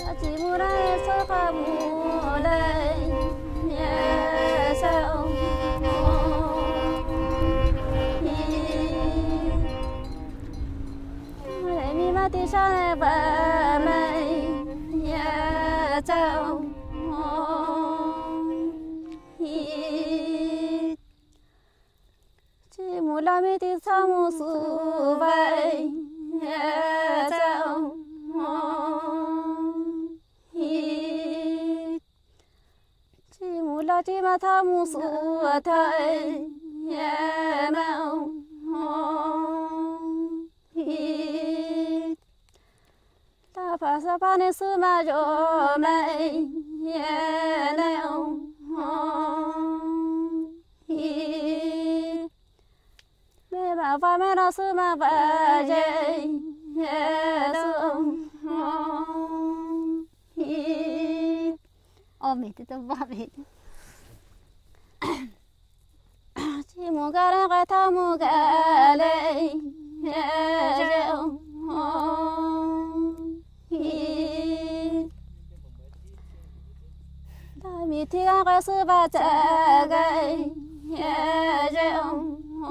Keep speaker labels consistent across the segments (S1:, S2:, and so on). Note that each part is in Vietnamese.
S1: chỉ muốn ai sao cả mùa đây nhẹ sao mi mà ti sao ba mày nhẹ sao chỉ muốn làm mi ti sao mu su vậy nhẹ sao chỉ muốn là chỉ mà tham mu su thay nhẹ mau ta phải sao ba nên sư mà cho mày nhẹ nào mẹ bảo và mẹ nó sư mà bà dậy nhẹ đâu mẹ tôi ba mẹ chỉ muốn cái này cái thao muốn cái này nhẹ đâu ta mi thi cái sư bà cha cái nhẹ đâu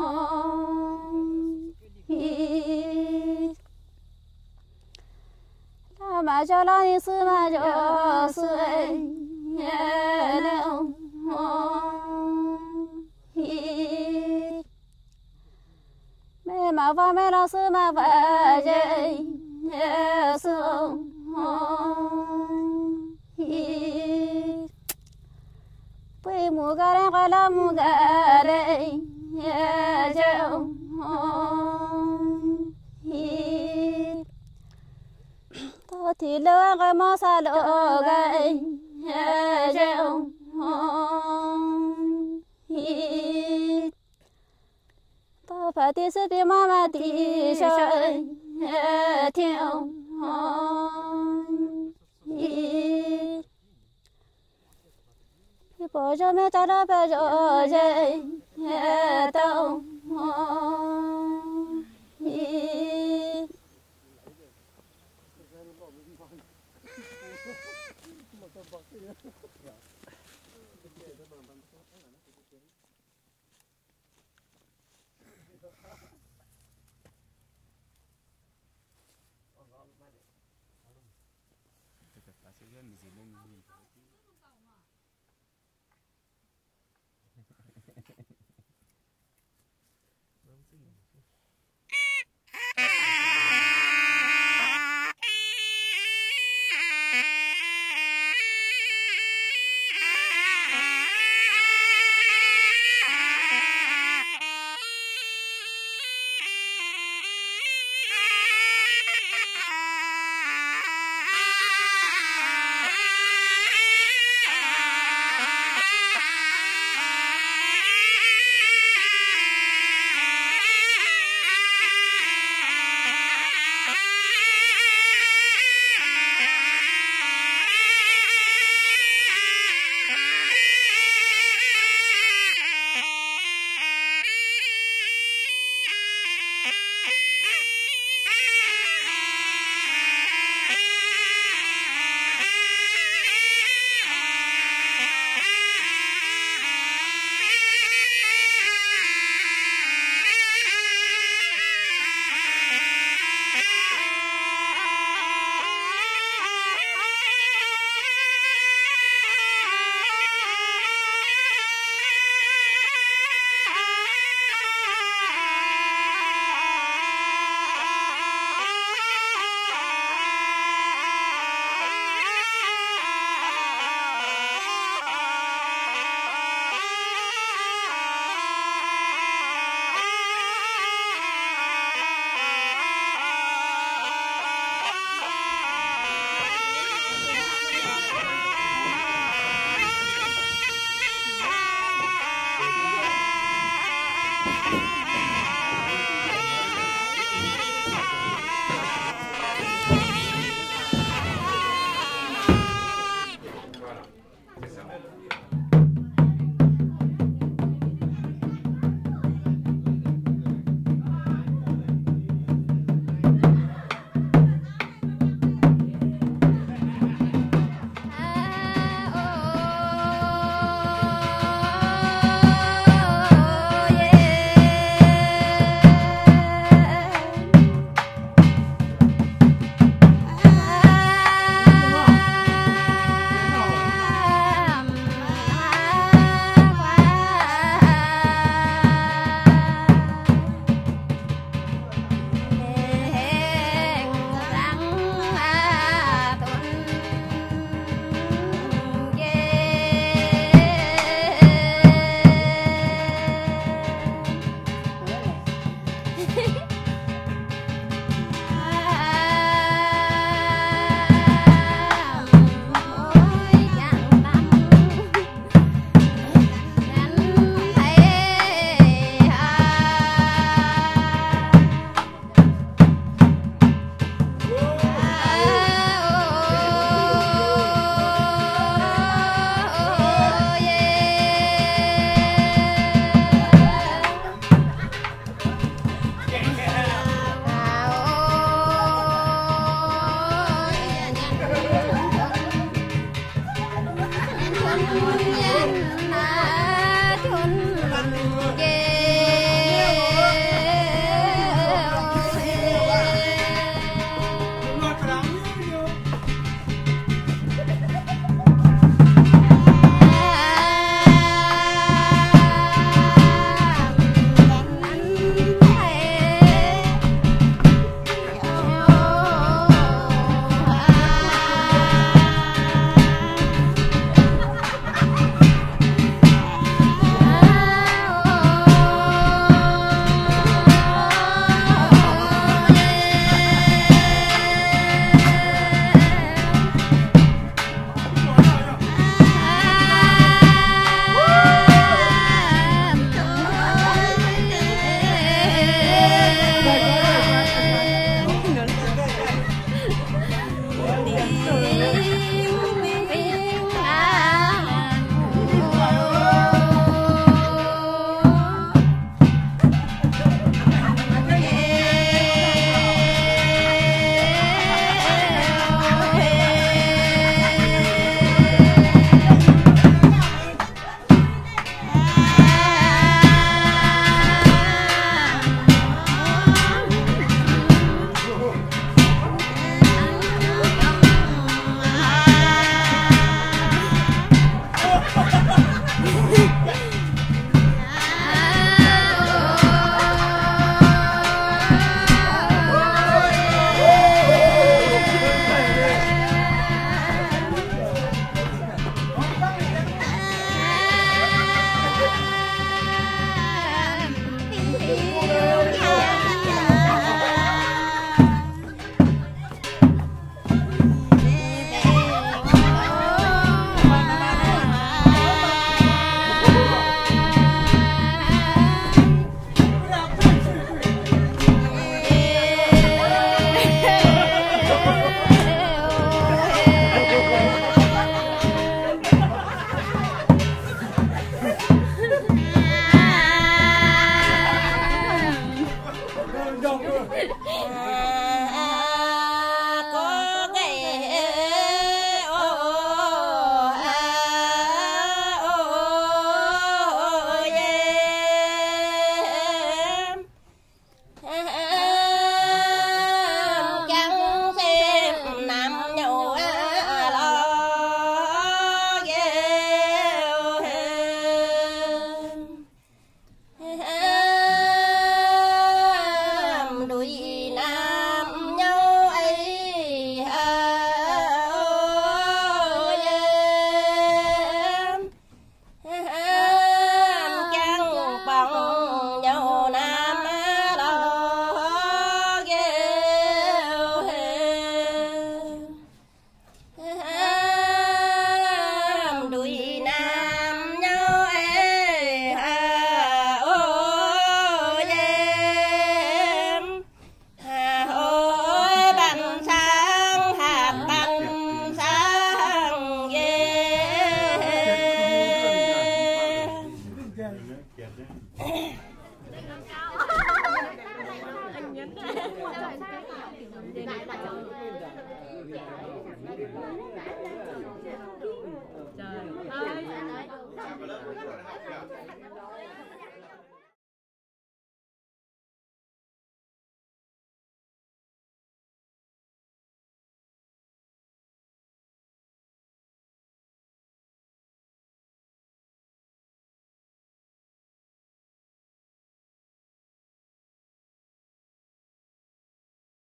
S1: ta mà cho lo đi sư mà cho sư nhẹ đâu mẹ mà va mẹ nó sư mà bà dậy nhẹ sư bây mua cái này cái là mua cái đây nhẹ đâu tôi thì lỡ cái món xa lỡ cái nhẹ đâu tôi phải đi sư bị mà đi chơi nhẹ theo bỏ cho mẹ ta đã bây giờ dậy nhẹ đâu Yeah.